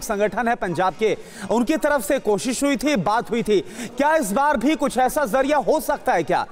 संगठन है पंजाब के, उनकी तरफ से कोशिश हुई थी, बात हुई थी, क्या इस बार भी कुछ ऐसा जरिया हो सकता है क्या?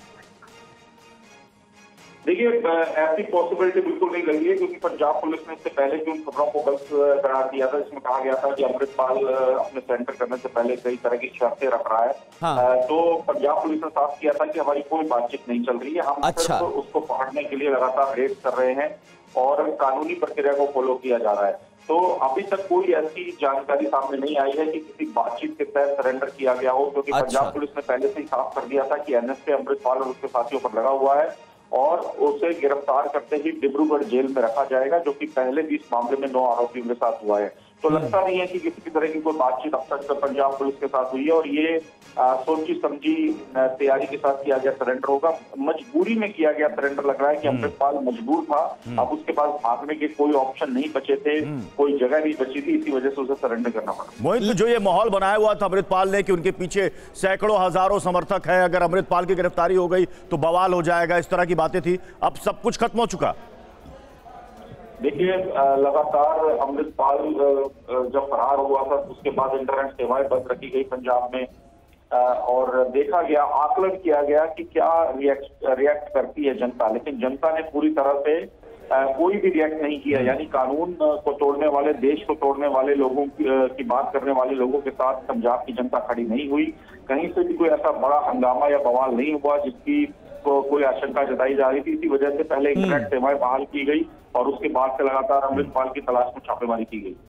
देखिए, ऐसी पॉसिबिलिटी बिल्कुल नहीं लगी है, क्योंकि पंजाब पुलिस ने इससे पहले भी उन खबरों को गलत करार दिया था, जिसमें कहा गया था कि अमृतपाल अपने सरेंडर करने से पहले कई तरह की शर्तें रख रहा है। हाँ। तो पंजाब पुलिस ने साफ किया था कि हमारी कोई बातचीत नहीं चल रही है, हम सिर्फ उसको पकड़ने के लिए लगातार रेड कर रहे हैं और कानूनी प्रक्रिया को फॉलो किया जा रहा है। तो अभी तक कोई ऐसी जानकारी सामने नहीं आई है कि किसी बातचीत के तहत सरेंडर किया गया हो, क्योंकि पंजाब पुलिस ने पहले से ही साफ कर दिया था कि एनएसए अमृतपाल और उसके साथियों पर लगा हुआ है और उसे गिरफ्तार करते ही डिब्रूगढ़ जेल में रखा जाएगा, जो कि पहले भी इस मामले में 9 आरोपियों के साथ हुआ है। तो लगता नहीं है कि किसी भी तरह की कोई बातचीत अब तक पंजाब पुलिस के साथ हुई है और ये सोची समझी तैयारी के साथ किया गया सरेंडर होगा। मजबूरी में किया गया सरेंडर लग रहा है कि अमृतपाल मजबूर था, अब उसके पास भागने के कोई ऑप्शन नहीं बचे थे, कोई जगह नहीं बची थी, इसी वजह से उसे सरेंडर करना पड़ा। मोहित, जो ये माहौल बनाया हुआ था अमृतपाल ने कि उनके पीछे सैकड़ों हजारों समर्थक है, अगर अमृतपाल की गिरफ्तारी हो गई तो बवाल हो जाएगा, इस तरह की बातें थी, अब सब कुछ खत्म हो चुका। देखिए, लगातार अमृतपाल जब फरार हुआ था उसके बाद इंटरनेट सेवाएं बंद रखी गई पंजाब में और देखा गया, आकलन किया गया कि क्या रिएक्ट करती है जनता, लेकिन जनता ने पूरी तरह से कोई भी रिएक्ट नहीं किया। यानी कानून को तोड़ने वाले, देश को तोड़ने वाले लोगों की बात करने वाले लोगों के साथ पंजाब की जनता खड़ी नहीं हुई। कहीं से भी कोई ऐसा बड़ा हंगामा या बवाल नहीं हुआ जिसकी कोई आशंका जताई जा रही थी। इसी वजह से पहले इंटरनेट सेवाएं बहाल की गई और उसके बाद से लगातार अमृतपाल की तलाश में छापेमारी की गई।